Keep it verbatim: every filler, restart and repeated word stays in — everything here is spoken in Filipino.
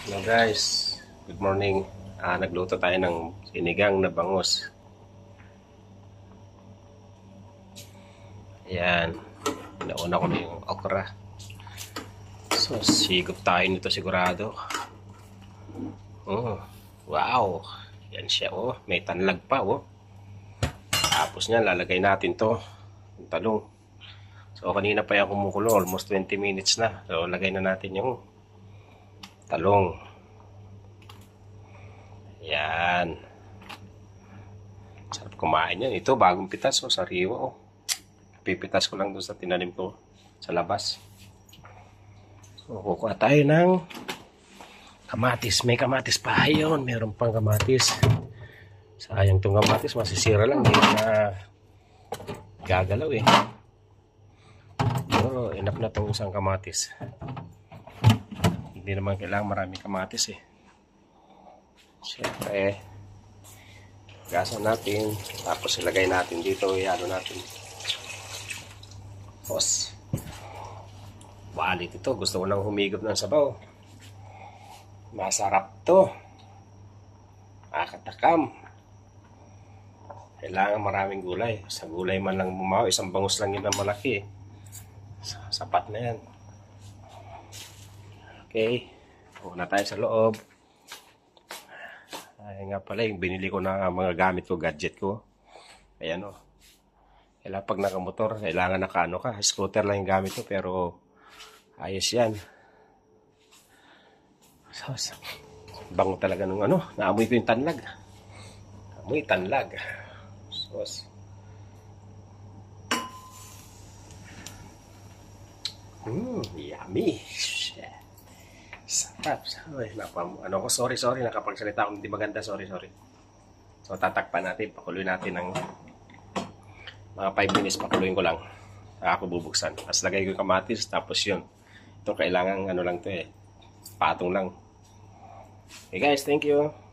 Hello guys, good morning. Ah, nagluto tayo ng sinigang na bangus. Ayan, nauna ko na yung okra. So, sigop tayo nito sigurado. Oh, wow, yan siya oh, may tanlag pa oh. Tapos niyan, lalagay natin to, yung talong. So, kanina pa yung kumukulo, almost twenty minutes na. So, lagay na natin yung talong. Yan. Sarap kumain yan. Ito, bagong pitas. O, sariwa. O. Pipitas ko lang doon sa tinanim ko sa labas. So, kukuha tayo ng kamatis. May kamatis pa. Ayun, meron pang kamatis. Sayang itong kamatis. Masisira lang. Hindi na gagalaw eh. Pero, enough na itong isang kamatis. Hindi naman kailangan maraming kamatis eh. Siyempre, gasan natin. Tapos ilagay natin dito. Iano natin. Tapos, walit ito. Gusto ko nang humigop ng sabaw. Masarap to. Makatakam. Kailangan maraming gulay. Sa gulay man lang bumaw. Isang bangus lang yun ang malaki. Sapat na yan. Okay. Una tayo sa loob. Ay nga pala, yung binili ko na mga gamit ko, gadget ko. Ayan o. Kailangan pag nakamotor, kailangan nakaano ka. Scooter lang yung gamit ko, pero ayos yan. So, bango talaga nung ano. Naamoy ko yung tanlag. Amoy tanlag. Sos. Mmm, yummy. Shit. Sarap. Uy, napam, ano ko, sorry, sorry. Nakapagsalita akong hindi maganda. Sorry, sorry. So, tatakpan natin. Pakuloy natin ng mga five minutes. Pakuluin ko lang. Saka ako bubuksan. Tapos lagay ko yung kamatis. Tapos yun. Ito kailangan ano lang to eh. Patong lang. Okay guys, thank you.